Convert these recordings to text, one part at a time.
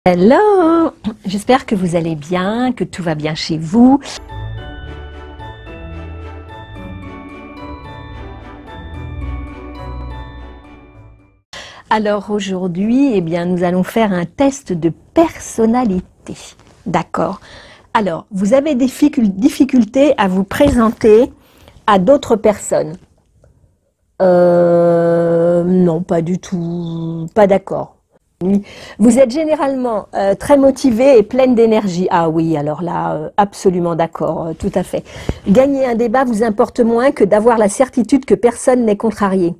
Hello, j'espère que vous allez bien, que tout va bien chez vous. Alors aujourd'hui, nous allons faire un test de personnalité. D'accord. Alors, vous avez des difficultés à vous présenter à d'autres personnes. Non, pas du tout, pas d'accord. Vous êtes généralement très motivé et pleine d'énergie. Ah oui, alors là, absolument d'accord, tout à fait. Gagner un débat vous importe moins que d'avoir la certitude que personne n'est contrarié.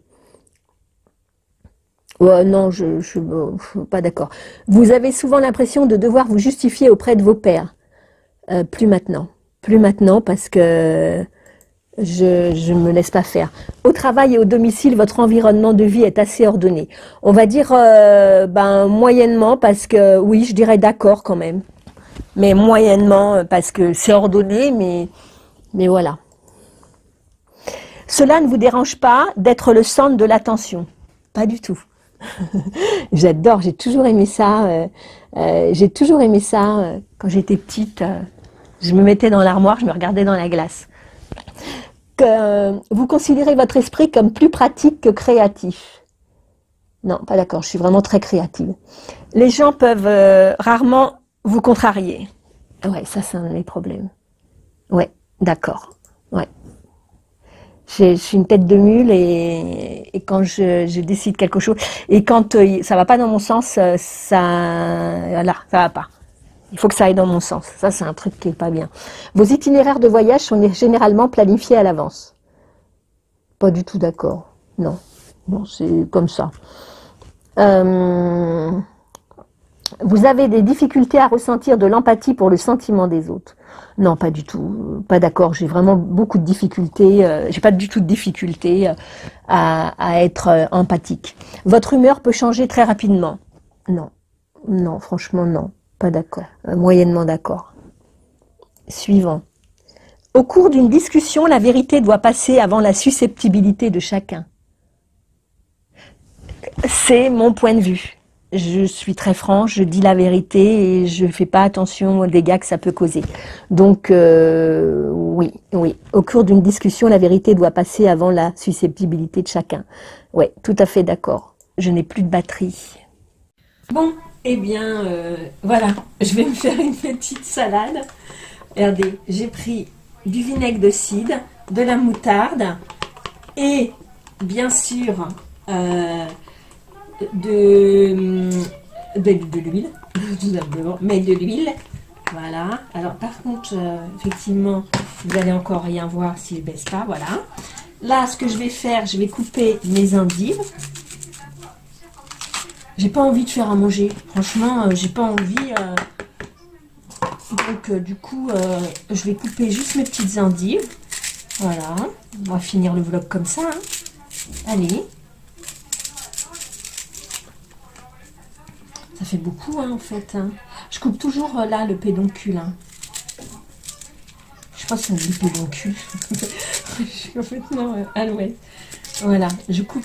Non, je suis pas d'accord. Vous avez souvent l'impression de devoir vous justifier auprès de vos pairs. Plus maintenant. Plus maintenant parce que je ne me laisse pas faire. Au travail et au domicile, votre environnement de vie est assez ordonné. On va dire moyennement parce que, oui, je dirais d'accord quand même. Mais moyennement parce que c'est ordonné, mais voilà. Cela ne vous dérange pas d'être le centre de l'attention? Pas du tout. J'adore, j'ai toujours aimé ça. Quand j'étais petite. Je me mettais dans l'armoire, je me regardais dans la glace. Vous considérez votre esprit comme plus pratique que créatif? Non, pas d'accord, je suis vraiment très créative. Les gens peuvent rarement vous contrarier. Ouais, ça c'est un de mes problèmes. Ouais, d'accord. Ouais. Je suis une tête de mule et quand je décide quelque chose, et quand ça va pas dans mon sens, voilà, ça va pas. Il faut que ça aille dans mon sens. Ça, c'est un truc qui est pas bien. Vos itinéraires de voyage sont généralement planifiés à l'avance. Pas du tout d'accord. Non. Non, c'est comme ça. Vous avez des difficultés à ressentir de l'empathie pour le sentiment des autres? Non, pas du tout. Pas d'accord. J'ai vraiment beaucoup de difficultés. J'ai pas du tout de difficultés à être empathique. Votre humeur peut changer très rapidement? Non. Non, franchement, non. Pas d'accord. Moyennement d'accord. Suivant. Au cours d'une discussion, la vérité doit passer avant la susceptibilité de chacun. C'est mon point de vue. Je suis très franche, je dis la vérité et je ne fais pas attention aux dégâts que ça peut causer. Donc, oui. Au cours d'une discussion, la vérité doit passer avant la susceptibilité de chacun. Oui, tout à fait d'accord. Je n'ai plus de batterie. Bon. Voilà, je vais me faire une petite salade. Regardez, j'ai pris du vinaigre de cidre, de la moutarde et bien sûr de l'huile, tout simplement, mais de l'huile. Voilà. Alors par contre, effectivement, vous allez encore rien voir si je baisse pas. Voilà. Là, ce que je vais faire, je vais couper mes endives. J'ai pas envie de faire à manger. Franchement, j'ai pas envie. Donc, du coup, je vais couper juste mes petites endives. Voilà. On va finir le vlog comme ça. Hein. Allez. Ça fait beaucoup, hein, en fait. Hein. Je coupe toujours là le pédoncule. Hein. Je sais pas si on dit pédoncule. Je suis complètement à l'ouest. Voilà. Je coupe.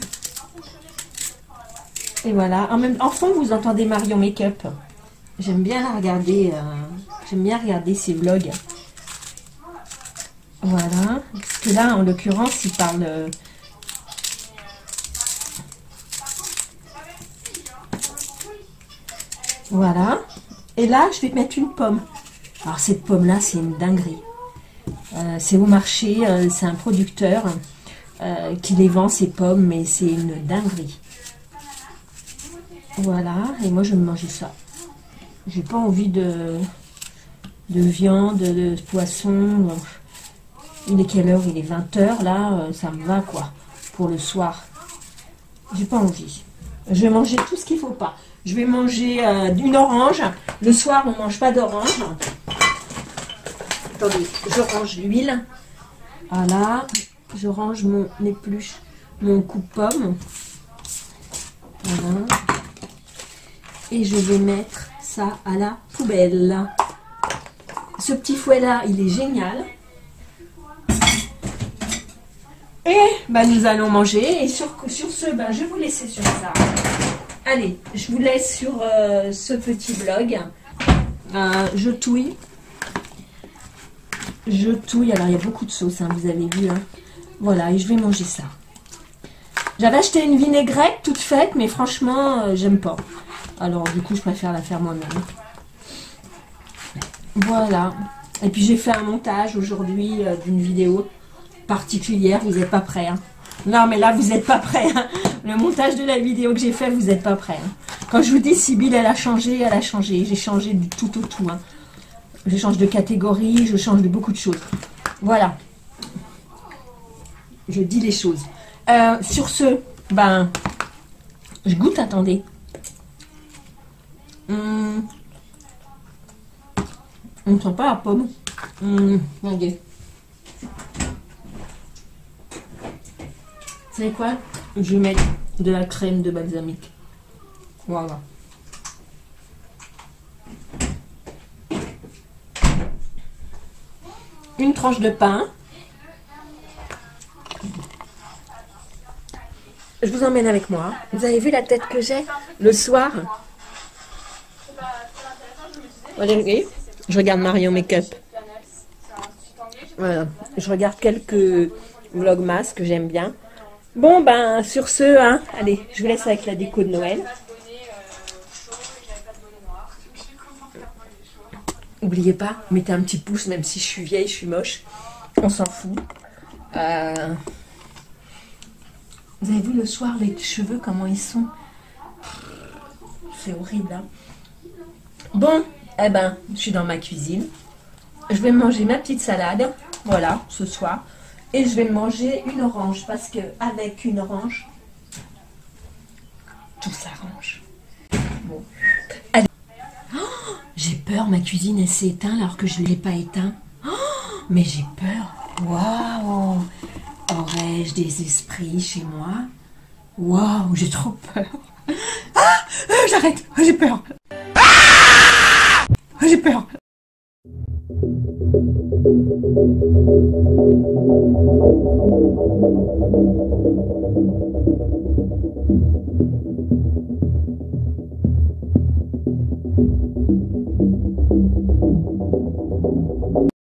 Et voilà, en fond vous entendez Marion Make-up. J'aime bien la regarder, j'aime bien regarder ses vlogs. Voilà, parce que là en l'occurrence il parle... Voilà, et là je vais mettre une pomme. Alors cette pomme là c'est une dinguerie. C'est au marché, c'est un producteur qui les vend ces pommes, mais c'est une dinguerie. Voilà, et moi je vais me manger ça. J'ai pas envie de viande, de poisson. Il est quelle heure? Il est 20h là, ça me va quoi, pour le soir. J'ai pas envie. Je vais manger tout ce qu'il faut pas. Je vais manger une orange. Le soir on mange pas d'orange. Attendez, je range l'huile. Voilà, je range mon épluche, mon coupe-pomme. Voilà. Et je vais mettre ça à la poubelle. Ce petit fouet là, il est génial. Et nous allons manger. Et sur ce, je vais vous laisser sur ça. Allez, je vous laisse sur ce petit vlog. Je touille. Je touille. Alors, il y a beaucoup de sauce, hein, vous avez vu. Hein. Voilà, et je vais manger ça. J'avais acheté une vinaigrette toute faite, mais franchement, j'aime pas. Alors, du coup, je préfère la faire moi-même. Voilà. Et puis, j'ai fait un montage aujourd'hui d'une vidéo particulière. Vous n'êtes pas prêts, hein. Non, mais là, vous n'êtes pas prêts. Hein. Le montage de la vidéo que j'ai fait, vous n'êtes pas prêts. Hein. Quand je vous dis Sybille, elle a changé, elle a changé. J'ai changé du tout au tout. Hein. Je change de catégorie, je change de beaucoup de choses. Voilà. Je dis les choses. Sur ce, ben, je goûte, attendez. On ne sent pas la pomme. Regardez. Vous savez quoi? Je vais mettre de la crème de balsamique. Voilà. Une tranche de pain. Je vous emmène avec moi. Vous avez vu la tête que j'ai le soir? Regardez, je regarde Marion Make-up. Voilà. Je regarde quelques vlogmas que j'aime bien. Bon, ben, sur ce, hein, allez, je vous laisse avec la déco de Noël. N'oubliez pas, mettez un petit pouce, même si je suis vieille, je suis moche. On s'en fout. Vous avez vu le soir, les cheveux, comment ils sont? C'est horrible, hein. Bon, eh ben, je suis dans ma cuisine. Je vais manger ma petite salade, voilà, ce soir. Et je vais manger une orange, parce que avec une orange, tout s'arrange. Bon. Allez. Oh, j'ai peur, ma cuisine, elle s'est éteinte alors que je ne l'ai pas éteinte. Oh, mais j'ai peur. Waouh! Aurais-je des esprits chez moi? Waouh, j'ai trop peur. Ah! J'arrête, j'ai peur. Ah! J'ai peur.